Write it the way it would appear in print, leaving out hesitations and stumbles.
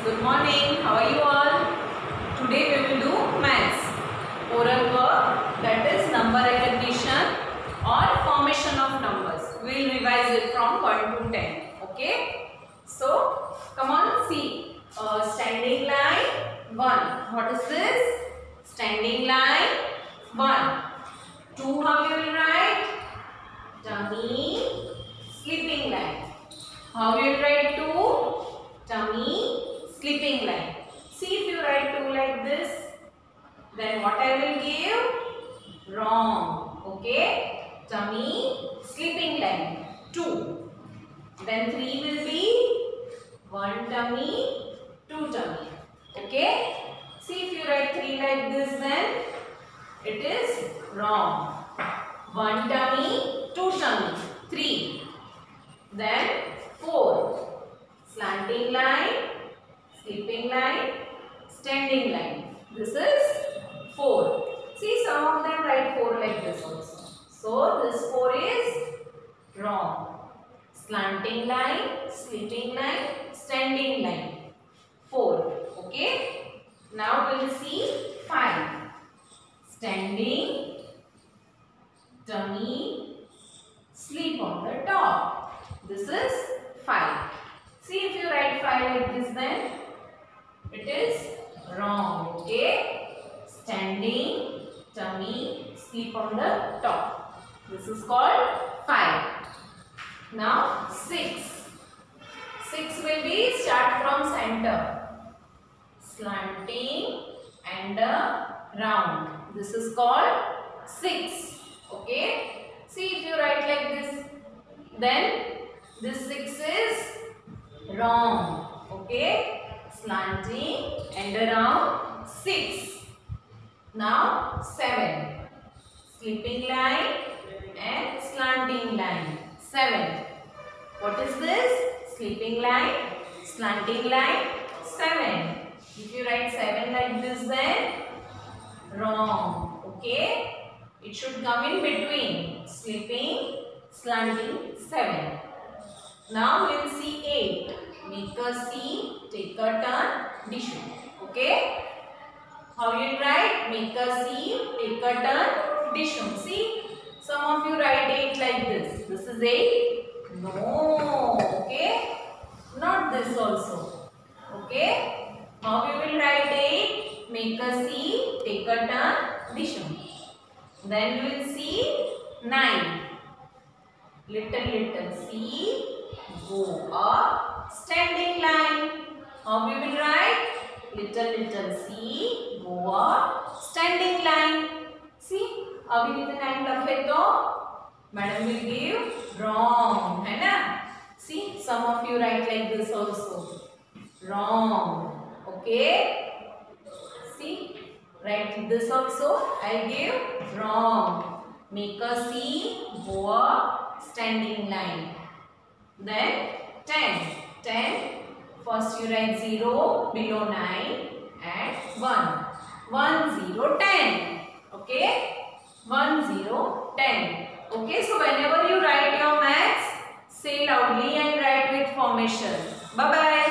Good morning. How are you all? Today we will do maths. Oral work, that is number recognition or formation of numbers. We will revise it from 1 to 10. Okay? So, come on, see. Standing line 1. What is this? Standing line 1. 2, how you will write? Dummy sleeping line. How you will write 2? Dummy sleeping line. See, if you write 2 like this, then what I will give? Wrong. Okay? Dummy sleeping line 2. Then 3 will be 1 tummy, 2 tummy. Okay? See, if you write 3 like this, then it is wrong. 1 tummy, 2 tummy, 3. Then 4. Slanting line, sleeping line, standing line. This is 4. See, some of them write 4 like this also. So, this 4 is wrong. Slanting line, sleeping line, standing line. 4. Okay. Now we will see 5. Standing, dummy, sleep on the top. This is 5. See, if you write 5 like this, then it is wrong. Okay. Standing, tummy, sleep on the top. This is called 5. Now 6. 6 will be start from center. Slanting and round. This is called 6. Okay. See, if you write like this, then this 6 is wrong. Okay. Slanting and around 6. Now 7. Sleeping line and slanting line. 7. What is this? Sleeping line, slanting line, 7. If you write 7 like this, then wrong. Okay. It should come in between. Sleeping, slanting, 7. Now we will see 8. Make a C, take a turn, dish. Okay. How you write? Make a C, take a turn, dish. See, some of you write 8 like this. This is 8. No. Okay. Not this also. Okay. How you will write 8? Make a C, take a turn, dish. Then we will see 9. Little C, go up, standing line. How we will write? Little C, go up, standing line. See, अभी कितने time लगे तो madam will give wrong, है ना? See, some of you write like this also. Wrong. Okay. See, write this also. I give wrong. Make a C, go up, standing line. Then 10. 10. First you write 0 below 9 and 1. 1, 0, 10. Okay. 1, 0, 10. Okay. So whenever you write your maths, say loudly and write with formation. Bye bye.